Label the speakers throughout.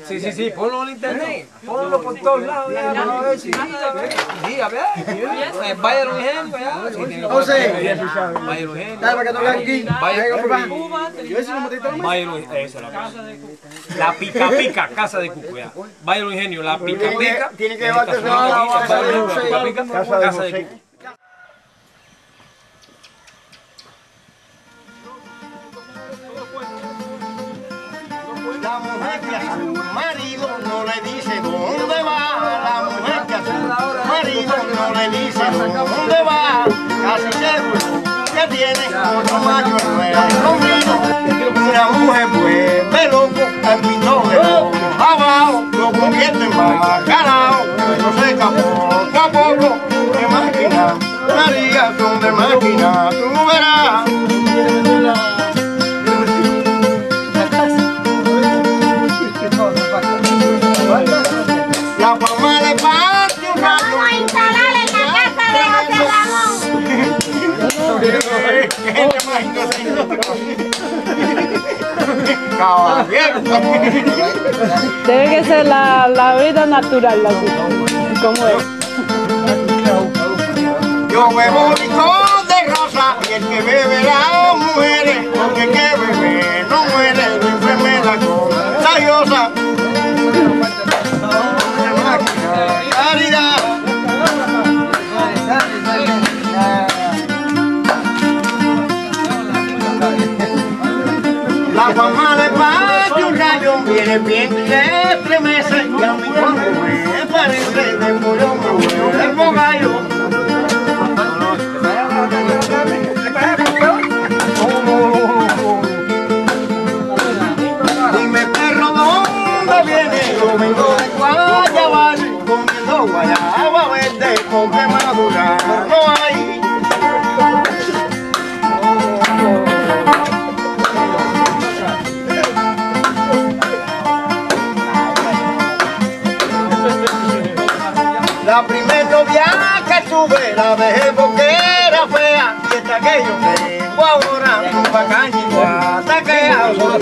Speaker 1: Sí, sí, sí, ponlo en internet. Ponlo por todos lados. Ya, a ver si. Sí, a ver. Vaya un ingenio, ya.
Speaker 2: José.
Speaker 1: Vaya un ingenio.
Speaker 2: Dale para que no vean aquí.
Speaker 1: La pica pica, casa de Cuco, ya. Vaya un ingenio, la pica pica.
Speaker 2: Tiene que llevarte a
Speaker 1: casa de Cuco.
Speaker 2: La mujer que a su marido no le dice dónde va, la mujer que a su marido no le dice dónde va, casi seguro que tiene otro macho en nuera de conmigo. Una mujer vuelve loco, el pito de ojo abajo, lo convierte en bacalao, pero seca poco a poco, de máquina, María son de máquina, tú verás. La palma de parte un rato.
Speaker 3: Vamos a instalar en la casa de José Ramón.
Speaker 4: Debe que ser la vida natural, así como es.
Speaker 2: Yo bebo licor de rosa y el que bebe las mujeres, porque el que bebe no muere de enfermedad contagiosa. La fama de patio un rayo viene bien de 3 meses y a mí cuando me parece de pollo me vuelvo gallo. Dime perro dónde viene, yo vengo de Guayabal comiendo guayaba verde porque madura no hay. La primer novia que tuve la dejé porque era fea y esta que yo tengo ahora pa' caña hasta que hago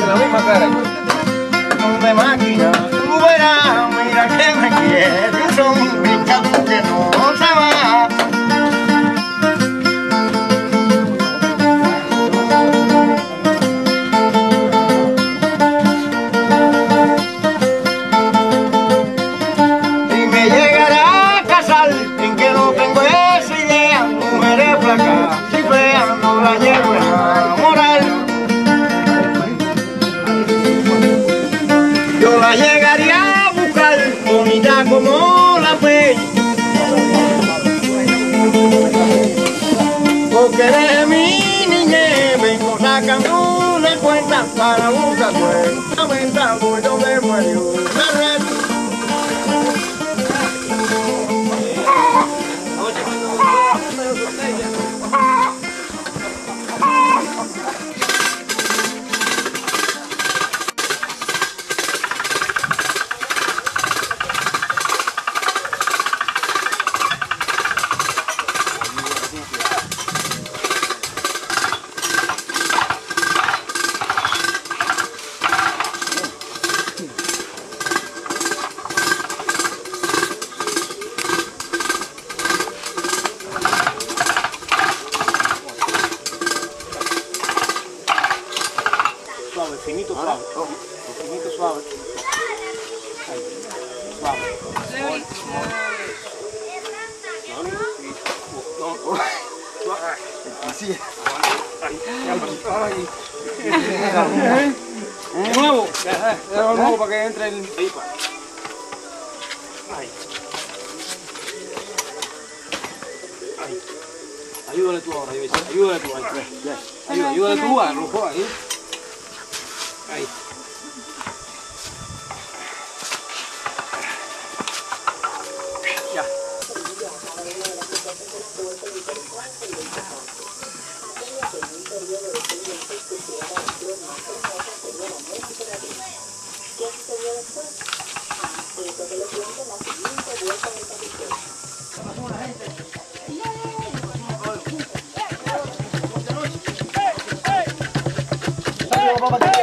Speaker 2: de máquina tú verás, mira que me quiere son un picado que no se va. Yo la llegaría a buscar, bonita como la fe, porque desde mi niñez vengo sacando una cuenta para buscar cuenta, venta, voy donde muero una red. Finito suave, finito suave. Ahí, suave.
Speaker 1: De nuevo, de nuevo para que entre el pipa. Ahí. Ahí. Ayúdale tú ahora, ayúdale tú ahí. Ayúdale tú a Rojo ahí. Ahí. Ya.
Speaker 2: Vamos a